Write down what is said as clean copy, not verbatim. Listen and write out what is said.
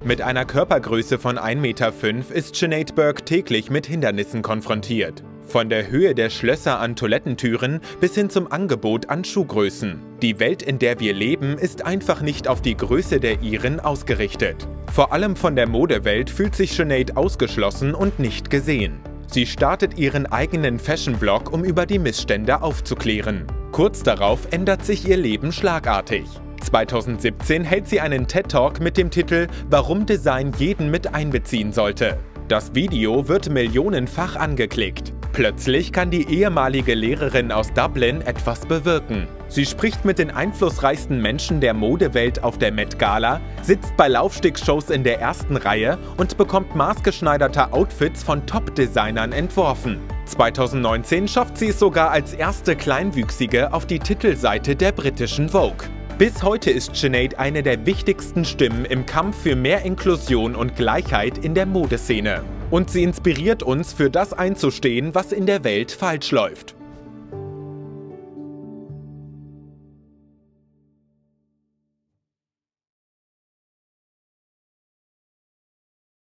Mit einer Körpergröße von 1,5 Meter ist Sinead Burke täglich mit Hindernissen konfrontiert. Von der Höhe der Schlösser an Toilettentüren bis hin zum Angebot an Schuhgrößen. Die Welt, in der wir leben, ist einfach nicht auf die Größe der Iren ausgerichtet. Vor allem von der Modewelt fühlt sich Sinead ausgeschlossen und nicht gesehen. Sie startet ihren eigenen Fashion-Blog, um über die Missstände aufzuklären. Kurz darauf ändert sich ihr Leben schlagartig. 2017 hält sie einen TED-Talk mit dem Titel »Warum Design jeden mit einbeziehen sollte«. Das Video wird millionenfach angeklickt. Plötzlich kann die ehemalige Lehrerin aus Dublin etwas bewirken. Sie spricht mit den einflussreichsten Menschen der Modewelt auf der Met Gala, sitzt bei Laufstickshows in der ersten Reihe und bekommt maßgeschneiderte Outfits von Top-Designern entworfen. 2019 schafft sie es sogar als erste Kleinwüchsige auf die Titelseite der britischen Vogue. Bis heute ist Sinead eine der wichtigsten Stimmen im Kampf für mehr Inklusion und Gleichheit in der Modeszene. Und sie inspiriert uns, für das einzustehen, was in der Welt falsch läuft.